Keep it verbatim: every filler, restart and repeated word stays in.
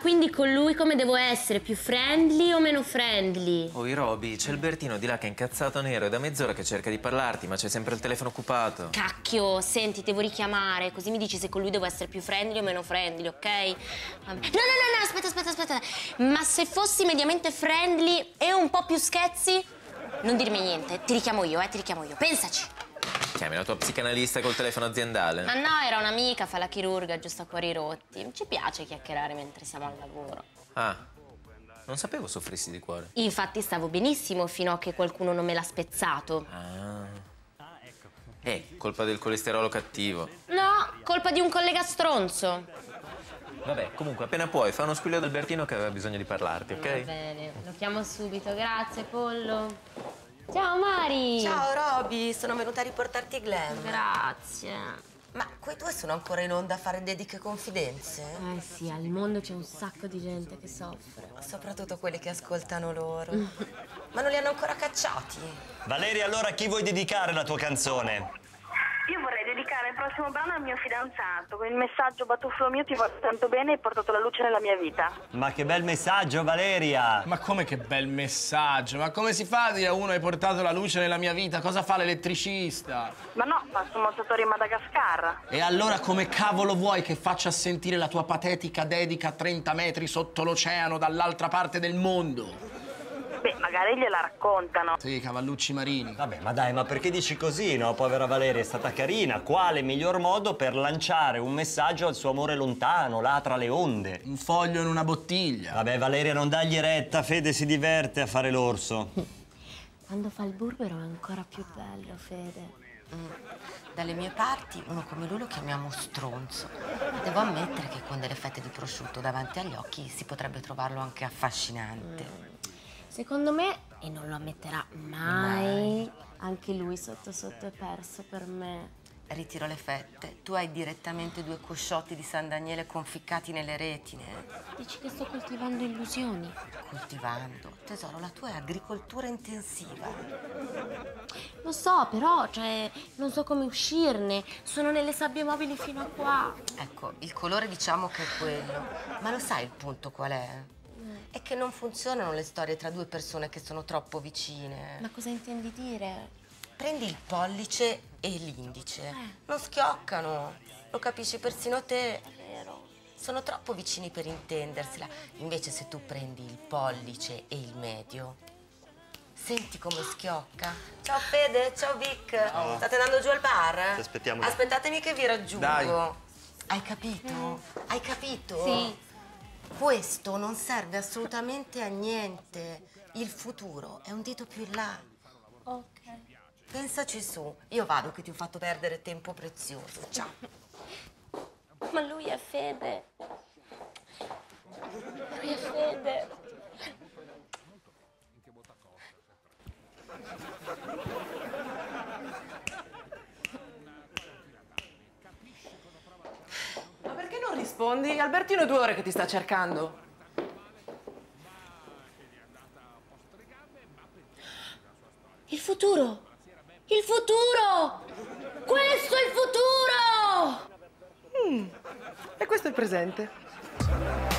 quindi con lui come devo essere? Più friendly o meno friendly? Oi Roby, c'è il Bertino di là che è incazzato nero, è da mezz'ora che cerca di parlarti, ma c'è sempre il telefono occupato. Cacchio, senti, devo richiamare, così mi dici se con lui devo essere più friendly o meno friendly, ok? No, no, no, no, aspetta, aspetta, aspetta. Ma se fossi mediamente friendly e un po' più schezzi? Non dirmi niente, ti richiamo io, eh, ti richiamo io. Pensaci. Chiami la tua psicanalista col telefono aziendale? Ma no, era un'amica, fa la chirurga, giusto a cuori rotti. Ci piace chiacchierare mentre siamo al lavoro. Ah, non sapevo soffrissi di cuore. Infatti stavo benissimo fino a che qualcuno non me l'ha spezzato. Ah. Eh, colpa del colesterolo cattivo. No, colpa di un collega stronzo. Vabbè, comunque, appena puoi, fa uno squillo del Bertino che aveva bisogno di parlarti, ok? Va bene, lo chiamo subito. Grazie, Pollo. Ciao, Mari. Ciao, Roby. Sono venuta a riportarti Glam. Grazie. Ma quei due sono ancora in onda a fare dediche e confidenze? Eh sì, al mondo c'è un sacco di gente che soffre. Soprattutto quelli che ascoltano loro. Ma non li hanno ancora cacciati? Valeria, allora a chi vuoi dedicare la tua canzone? Io vorrei dedicare il prossimo brano al mio fidanzato, con il messaggio "Batuffolo mio, ti voglio tanto bene e hai portato la luce nella mia vita". Ma che bel messaggio, Valeria! Ma come che bel messaggio? Ma come si fa a dire a uno hai portato la luce nella mia vita? Cosa fa l'elettricista? Ma no, fa smontatore in Madagascar. E allora come cavolo vuoi che faccia sentire la tua patetica dedica a trenta metri sotto l'oceano dall'altra parte del mondo? Beh, magari gliela raccontano. Sì, cavallucci marini. Vabbè, ma dai, ma perché dici così, no? Povera Valeria, è stata carina. Quale miglior modo per lanciare un messaggio al suo amore lontano, là tra le onde? Un foglio in una bottiglia. Vabbè, Valeria, non dagli retta, Fede si diverte a fare l'orso. Quando fa il burbero è ancora più bello, Fede. Mm. Dalle mie parti, uno come lui lo chiamiamo stronzo. Devo ammettere che con delle fette di prosciutto davanti agli occhi si potrebbe trovarlo anche affascinante. Mm. Secondo me, e non lo ammetterà mai, mai, anche lui sotto sotto è perso per me. Ritiro le fette. Tu hai direttamente due cosciotti di San Daniele conficcati nelle retine. Dici che sto coltivando illusioni? Coltivando? Tesoro, la tua è agricoltura intensiva. Lo so, però, cioè, non so come uscirne. Sono nelle sabbie mobili fino a qua. Ecco, il colore diciamo che è quello. Ma lo sai il punto qual è? È che non funzionano le storie tra due persone che sono troppo vicine. Ma cosa intendi dire? Prendi il pollice e l'indice. Eh. Non schioccano. Lo capisci persino te. È vero. Sono troppo vicini per intendersela. Invece se tu prendi il pollice e il medio, senti come schiocca. Ciao Fede, ciao Vic. Ciao. State andando giù al bar? Ti aspettiamo. Aspettatemi che vi raggiungo. Dai. Hai capito? Mm. Hai capito? Sì. Questo non serve assolutamente a niente. Il futuro è un dito più in là. Ok. Pensaci su. Io vado che ti ho fatto perdere tempo prezioso. Ciao. Ma lui è Fede. Lui è Fede. Ma perché non rispondi? Albertino è due ore che ti sta cercando. Il futuro! Il futuro! Questo è il futuro! Mm. E questo è il presente.